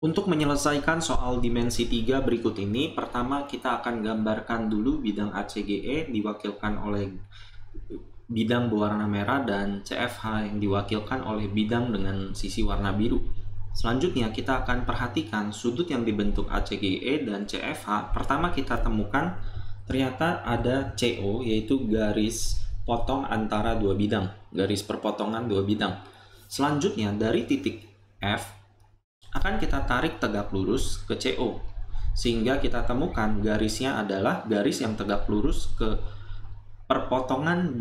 Untuk menyelesaikan soal dimensi 3 berikut ini, pertama kita akan gambarkan dulu bidang ACGE diwakilkan oleh bidang berwarna merah dan CFH yang diwakilkan oleh bidang dengan sisi warna biru. Selanjutnya kita akan perhatikan sudut yang dibentuk ACGE dan CFH. Pertama kita temukan ternyata ada CO, yaitu garis potong antara dua bidang, garis perpotongan dua bidang. Selanjutnya dari titik F akan kita tarik tegak lurus ke CO, sehingga kita temukan garisnya adalah garis yang tegak lurus ke perpotongan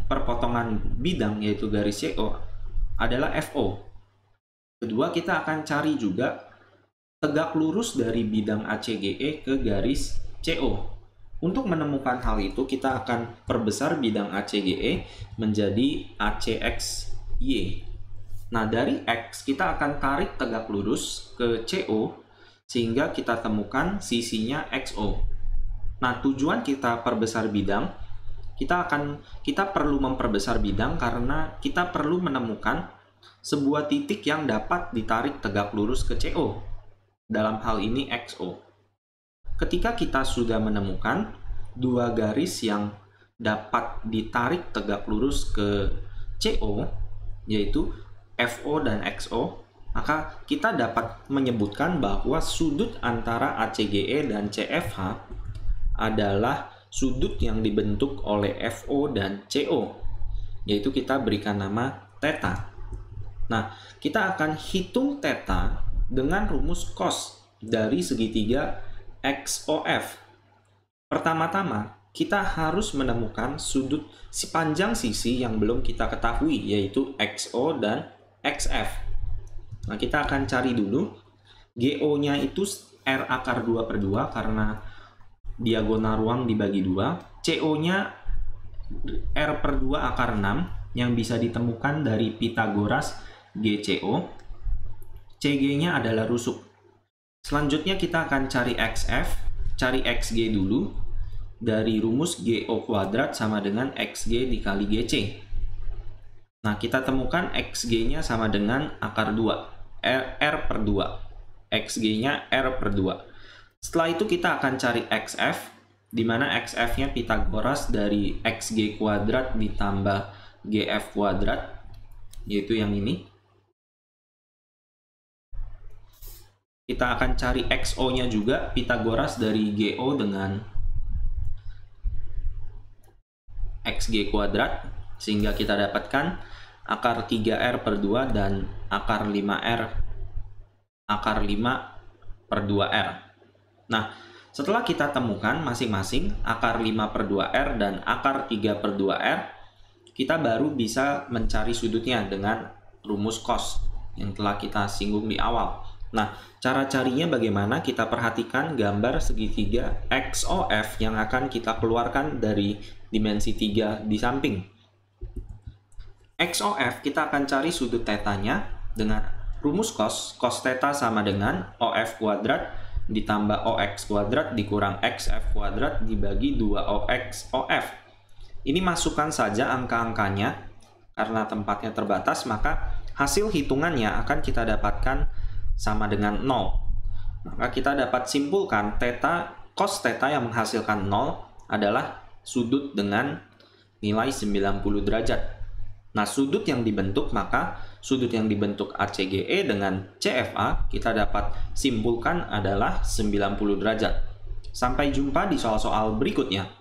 bidang yaitu garis CO adalah FO. Kedua, kita akan cari juga tegak lurus dari bidang ACGE ke garis CO. Untuk menemukan hal itu, kita akan perbesar bidang ACGE menjadi ACXY. Nah, dari X kita akan tarik tegak lurus ke CO sehingga kita temukan sisinya XO. Nah, tujuan kita perbesar bidang, kita perlu memperbesar bidang karena kita perlu menemukan sebuah titik yang dapat ditarik tegak lurus ke CO. Dalam hal ini XO. Ketika kita sudah menemukan dua garis yang dapat ditarik tegak lurus ke CO, yaitu FO dan XO, maka kita dapat menyebutkan bahwa sudut antara ACGE dan CFH adalah sudut yang dibentuk oleh FO dan CO, yaitu kita berikan nama theta. Nah, kita akan hitung theta dengan rumus cos dari segitiga XOF. Pertama-tama, kita harus menemukan sudut sepanjang sisi yang belum kita ketahui, yaitu XO dan XF. Nah, kita akan cari dulu. GO-nya itu R akar 2/2 karena diagonal ruang dibagi 2. CO-nya R/2 akar 6 yang bisa ditemukan dari Pitagoras GCO. CG-nya adalah rusuk. Selanjutnya kita akan cari XF, cari XG dulu. Dari rumus GO kuadrat sama dengan XG dikali GC. Nah, kita temukan XG-nya sama dengan akar 2, R/2. XG-nya R/2. Setelah itu kita akan cari XF, di mana XF-nya Pitagoras dari XG kuadrat ditambah GF kuadrat, yaitu yang ini. Kita akan cari XO-nya juga, Pitagoras dari GO dengan XG kuadrat, sehingga kita dapatkan akar 3R/2 dan akar 5R akar 5/2R. Nah, setelah kita temukan masing-masing akar 5/2R dan akar 3/2R, kita baru bisa mencari sudutnya dengan rumus cos yang telah kita singgung di awal. Nah, cara carinya bagaimana? Kita perhatikan gambar segitiga XOF yang akan kita keluarkan dari dimensi 3 di samping. XOF kita akan cari sudut tetanya dengan rumus cos theta sama dengan OF kuadrat ditambah OX kuadrat dikurang XF kuadrat dibagi 2OX OF. Ini masukkan saja angka-angkanya karena tempatnya terbatas, maka hasil hitungannya akan kita dapatkan sama dengan 0. Maka kita dapat simpulkan cos theta yang menghasilkan 0 adalah sudut dengan nilai 90 derajat. Nah, sudut yang dibentuk, maka sudut yang dibentuk ACGE dengan CFA kita dapat simpulkan adalah 90 derajat. Sampai jumpa di soal-soal berikutnya.